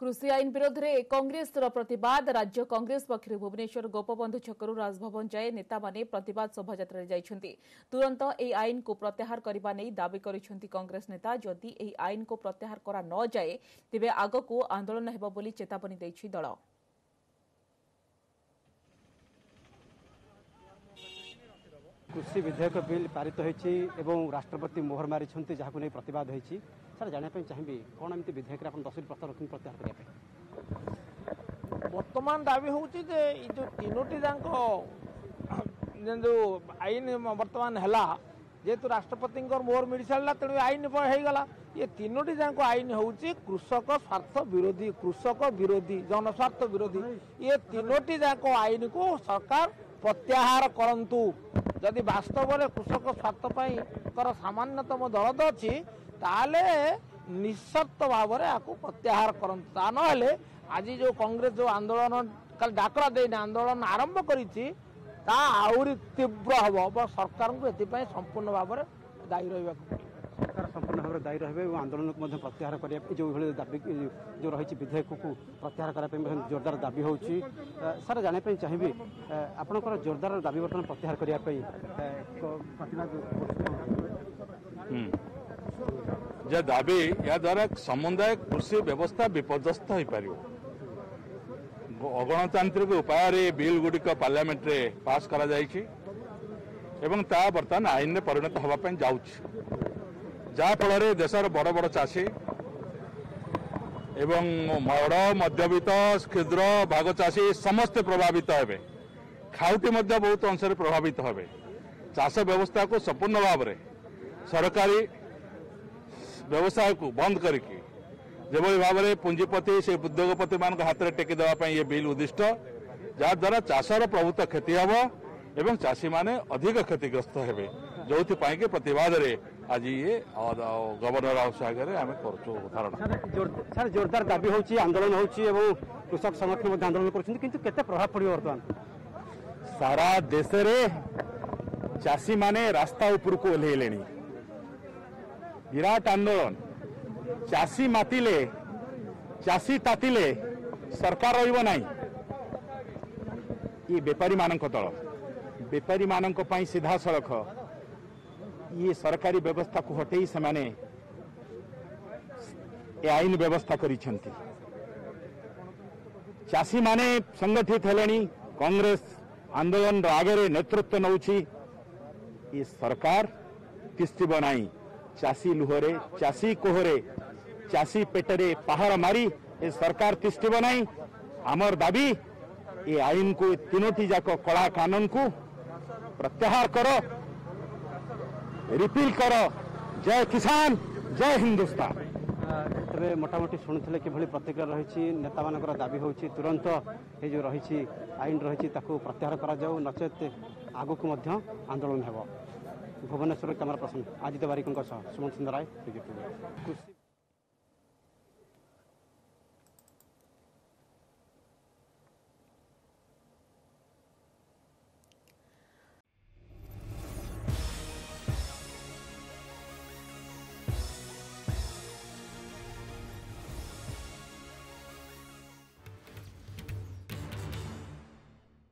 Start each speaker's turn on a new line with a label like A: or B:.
A: कृषि आईन विरोध में कांग्रेस प्रतिवाद राज्य कांग्रेस पक्षर भुवनेश्वर गोपबंधु छकरू राजभवन जाए नेता माने प्रतिवाद शोभायात्रा जाइछन्ति। तुरंत ए आईन को प्रत्याहार करबा नै दाबी करिसन्ति कांग्रेस नेता। जदि ए आईन को प्रत्याहार करा न जाए तेबे आगको आंदोलन हेबो बोली चेतावनी दैछि दल।
B: कृषि विधेयक बिल पारित होईछि एवं राष्ट्रपति मोहर मारी जहां नहीं प्रतिवाद होईछि। सर जाना चाहिए कौन एमती विधेयक आप 10 प्रस्ताव प्रत्याहार करने
C: बर्तमान दाबी होची जे जो तीनोटी जांक जो आईन बर्तमान है जेहेतु राष्ट्रपति मोहर मिल सारा तेणु आईन होगा। ये तीनोटी जांक आईन होची कृषक स्वार्थ विरोधी कृषक विरोधी जनस्वार्थ विरोधी। ये तीनोटी जांक आईन को सरकार प्रत्याहार करंतु। जदि वास्तव में कृषक स्वार्थ सामान्यतम दरद अच्छी ताले निशर्त भाव में आपको प्रत्याहार करंतु। ता नहेले आज जो कांग्रेस जो आंदोलन कल डाकरा देने आंदोलन आरंभ करिछि ता आउरी तीव्र हम सरकार को एथिपाई संपूर्ण भाव में दायी रहा।
B: सरकार संपूर्ण भाव में दायी रहे आंदोलन को प्रत्याहार करने जो दाबी जो रही विधेयक को प्रत्याहार करने जोरदार दाबी हो। सर जानापी चाहिए आपंकर जोरदार दाबी बर्तमान प्रत्याहार करने
D: जे दाबी या द्वारा समुदाय कृषि व्यवस्था विपर्यस्त हो पार। अगणतांत्रिक उपाय बिल गुड़िक पार्लियामेंट रे पास करा जायछि एवं ता बर्तमान आईन में परिणत होगापी जाउछि। जहा फल देशर बड़ बड़ चाषी एवं बड़ मध्यवित्त क्षुद्र भाग चाषी समस्ते प्रभावित हेबे। खाउटी मध्य बहुत अंश प्रभावित हेबे। चाष व्यवस्था को संपूर्ण भाव में सरकारी व्यवसाय को बंद करके जेभली भाव में पुंजीपति से उद्योगपति मान हाथ में टेकी देवाई ये बिल उद्दिष्ट जहाद्वारा चाषर प्रभुत क्षति हम एवं चाषी माने अधिक क्षतिग्रस्त हेबे। जो कि प्रतिवाद रे आज ये गवर्नर हाउस आगे आम कर
B: जोरदार दाबी होची आंदोलन होची एवं कृषक संगठन आंदोलन करते प्रभाव पड़े बर्तमान
D: सारा देश रे चाषी माने रास्ता ऊपर को ओह्लैले। विराट आंदोलन चाषी मातिले चाषी तातिले सरकार रहिबो नाही। ये बेपारी मानक दल बेपारी मानक पई सीधा सड़क ये सरकारी व्यवस्था को हटेई से माने ए आईन व्यवस्था करिसेंती। चाषी माने संगठित हेलेनी कांग्रेस आंदोलन आगे नेतृत्व नौछि। ये सरकार तिष्ठिब नाही। चाषी लुहरे चाषी कोहरे चाषी पेटरे पहाड़ मारी ए सरकार तिष्ठिब नाही। आमर दाबी ये आईन को तीनोटी जाक कला कानून को प्रत्याहार करो रिपील करो। जय किसान जय हिंदुस्तान।
B: तेरे मोटामोटी शुणुले कि प्रतिक्रिया रही नेता मान दाबी हो तुरंत ये जो रही आईन रही प्रत्याहार करा जाऊ नचेत आगु को आंदोलन हेब। भुवनेश्वर कैमरा पर्सन आदित्य बारिकों सुमन सुंदर राय।